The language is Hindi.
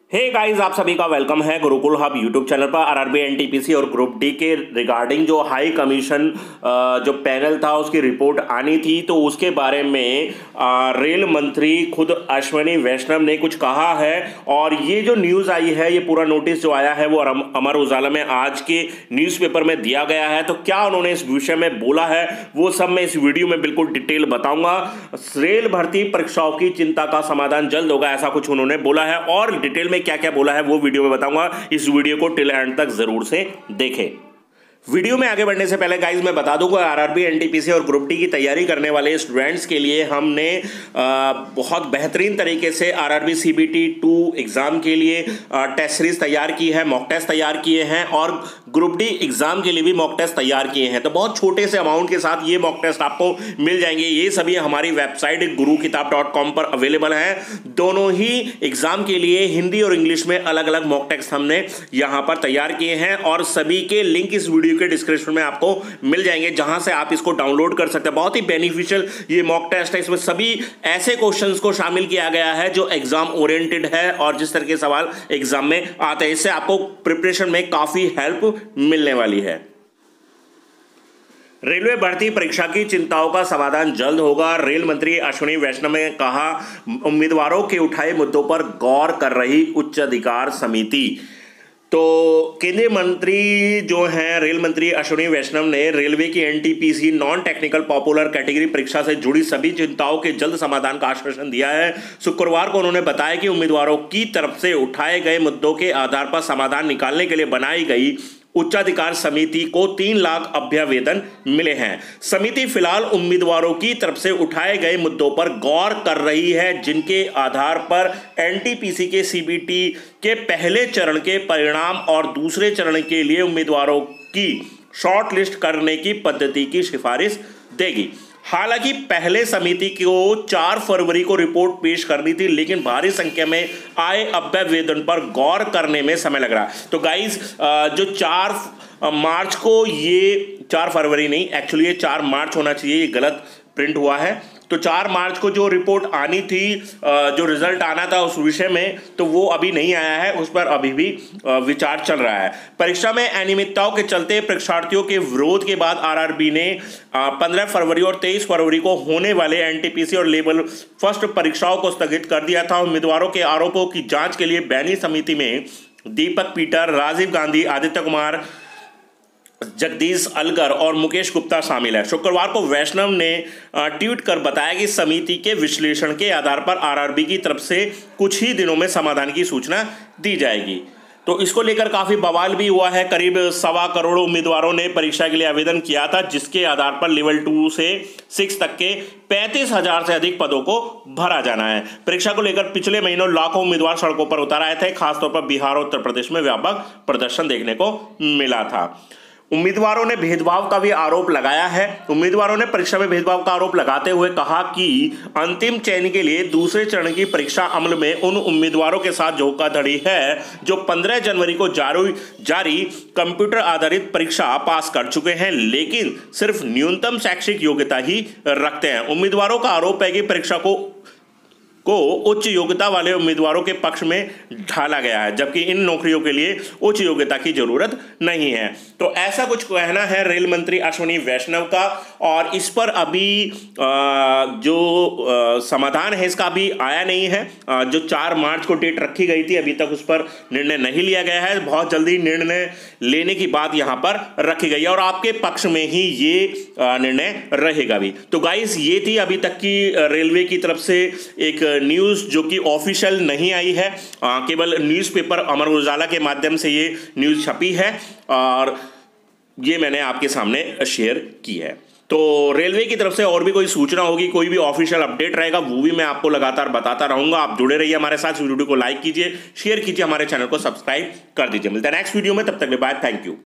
हे गाइस, आप सभी का वेलकम है गुरुकुल हब यूट्यूब चैनल पर। आरआरबी एनटीपीसी और ग्रुप डी के रिगार्डिंग जो हाई कमीशन जो पैनल था उसकी रिपोर्ट आनी थी, तो उसके बारे में रेल मंत्री खुद अश्विनी वैष्णव ने कुछ कहा है। और ये जो न्यूज़ आई है, ये पूरा नोटिस जो आया है वो अमर उजाला में आज के न्यूज़पेपर में दिया गया है। तो क्या उन्होंने इस विषय में बोला है वो सब मैं इस वीडियो में बिल्कुल डिटेल बताऊंगा। रेल भर्ती परीक्षाओं की चिंता का समाधान जल्द होगा, ऐसा कुछ उन्होंने बोला है। और डिटेल में क्या क्या बोला है वो वीडियो में बताऊंगा। इस वीडियो को टिल एंड तक जरूर से देखें। वीडियो में आगे बढ़ने से पहले गाइस मैं बता दूंगा, आरआरबी एनटीपीसी और ग्रुप डी की तैयारी करने वाले स्टूडेंट्स के लिए हमने बहुत बेहतरीन तरीके से आरआरबी सीबीटी 2 एग्जाम के लिए टेस्ट सीरीज तैयार की है, मॉक टेस्ट तैयार किए हैं और ग्रुप डी एग्जाम के लिए भी मॉक टेस्ट तैयार किए हैं। तो बहुत छोटे से अमाउंट के साथ ये मॉक टेस्ट आपको मिल जाएंगे। ये सभी हमारी वेबसाइट gurukitab.com पर अवेलेबल हैं। दोनों ही एग्जाम के लिए हिंदी और इंग्लिश में अलग अलग मॉक टेस्ट हमने यहां पर तैयार किए हैं और सभी के लिंक इस वीडियो के डिस्क्रिप्शन में आपको मिल जाएंगे, जहां से आप इसको डाउनलोड कर सकते हैं। बहुत ही बेनिफिशियल ये मॉक टेस्ट है। इसमें सभी ऐसे क्वेश्चंस को शामिल किया गया है जो एग्जाम ओरिएंटेड है और जिस तरह के सवाल एग्जाम में आते हैं, इससे आपको प्रिपरेशन में काफी हेल्प मिलने वाली है। रेलवे भर्ती परीक्षा की चिंताओं का समाधान जल्द होगा। रेल मंत्री अश्विनी वैष्णव ने कहा, उम्मीदवारों के उठाए मुद्दों पर गौर कर रही उच्च अधिकार समिति। तो केंद्रीय मंत्री जो हैं रेल मंत्री अश्विनी वैष्णव ने रेलवे की NTPC non technical popular category परीक्षा से जुड़ी सभी चिंताओं के जल्द समाधान का आश्वासन दिया है। शुक्रवार को उन्होंने बताया कि उम्मीदवारों की तरफ से उठाए गए मुद्दों के आधार पर समाधान निकालने के लिए बनाई गई उच्चाधिकार समिति को 3 लाख अभ्यवेदन मिले हैं। समिति फिलहाल उम्मीदवारों की तरफ से उठाए गए मुद्दों पर गौर कर रही है, जिनके आधार पर एनटीपीसी के सीबीटी के पहले चरण के परिणाम और दूसरे चरण के लिए उम्मीदवारों की शॉर्ट लिस्ट करने की पद्धति की सिफारिश देगी। हालांकि पहले समिति को 4 फरवरी को रिपोर्ट पेश करनी थी, लेकिन भारी संख्या में आए अभ्यवेदन पर गौर करने में समय लग रहा है। तो गाइस, जो 4 मार्च को, ये 4 फरवरी नहीं, एक्चुअली ये 4 मार्च होना चाहिए, ये गलत प्रिंट हुआ है। तो 4 मार्च को जो रिपोर्ट आनी थी, जो रिजल्ट आना था उस विषय में, तो वो अभी नहीं आया है, उस पर अभी भी विचार चल रहा है। परीक्षा में अनियमितताओं के चलते परीक्षार्थियों के विरोध के बाद आरआरबी ने 15 फरवरी और 23 फरवरी को होने वाले एनटीपीसी और लेवल फर्स्ट परीक्षाओं को स्थगित कर दिया था। उम्मीदवारों के आरोपों की जांच के लिए बैनी समिति में दीपक पीटर, राजीव गांधी, आदित्य कुमार, जगदीश अलगर और मुकेश गुप्ता शामिल है। शुक्रवार को वैष्णव ने ट्वीट कर बताया कि समिति के विश्लेषण के आधार पर आरआरबी की तरफ से कुछ ही दिनों में समाधान की सूचना दी जाएगी। तो इसको लेकर काफी बवाल भी हुआ है। करीब 1.25 करोड़ उम्मीदवारों ने परीक्षा के लिए आवेदन किया था, जिसके आधार पर लेवल 2 से 6 तक के 35,000 से अधिक पदों को भरा जाना है। परीक्षा को लेकर पिछले महीनों लाखों उम्मीदवार सड़कों पर उतर आए थे। खासतौर पर बिहार और उत्तर प्रदेश में व्यापक प्रदर्शन देखने को मिला था। उम्मीदवारों ने भेदभाव का भी आरोप लगाया है। उम्मीदवारों ने परीक्षा में भेदभाव का आरोप लगाते हुए कहा कि अंतिम चयन के लिए दूसरे चरण की परीक्षा अमल में उन उम्मीदवारों के साथ धोखाधड़ी है जो 15 जनवरी को जारी कंप्यूटर आधारित परीक्षा पास कर चुके हैं, लेकिन सिर्फ न्यूनतम शैक्षिक योग्यता ही रखते हैं। उम्मीदवारों का आरोप है कि परीक्षा को उच्च योग्यता वाले उम्मीदवारों के पक्ष में ढाला गया है, जबकि इन नौकरियों के लिए उच्च योग्यता की जरूरत नहीं है। तो ऐसा कुछ कहना है रेल मंत्री अश्विनी वैष्णव का। और इस पर अभी जो समाधान है इसका अभी आया नहीं है। जो 4 मार्च को डेट रखी गई थी, अभी तक उस पर निर्णय नहीं लिया गया है। बहुत जल्दी निर्णय लेने की बात यहां पर रखी गई है और आपके पक्ष में ही ये निर्णय रहेगा भी। तो गाइस, ये थी अभी तक की रेलवे की तरफ से एक न्यूज़ जो कि ऑफिशियल नहीं आई है। केवल न्यूज़पेपर अमर उजाला के माध्यम से ये न्यूज़ छपी है और ये मैंने आपके सामने शेयर की है। तो रेलवे की तरफ से और भी कोई सूचना होगी, कोई भी ऑफिशियल अपडेट रहेगा, वो भी मैं आपको लगातार बताता रहूंगा। आप जुड़े रहिए हमारे साथ। वीडियो को लाइक कीजिए, शेयर कीजिए, हमारे चैनल को सब्सक्राइब कर दीजिए। मिलता है नेक्स्ट वीडियो में, तब तक के लिए बाय, थैंक यू।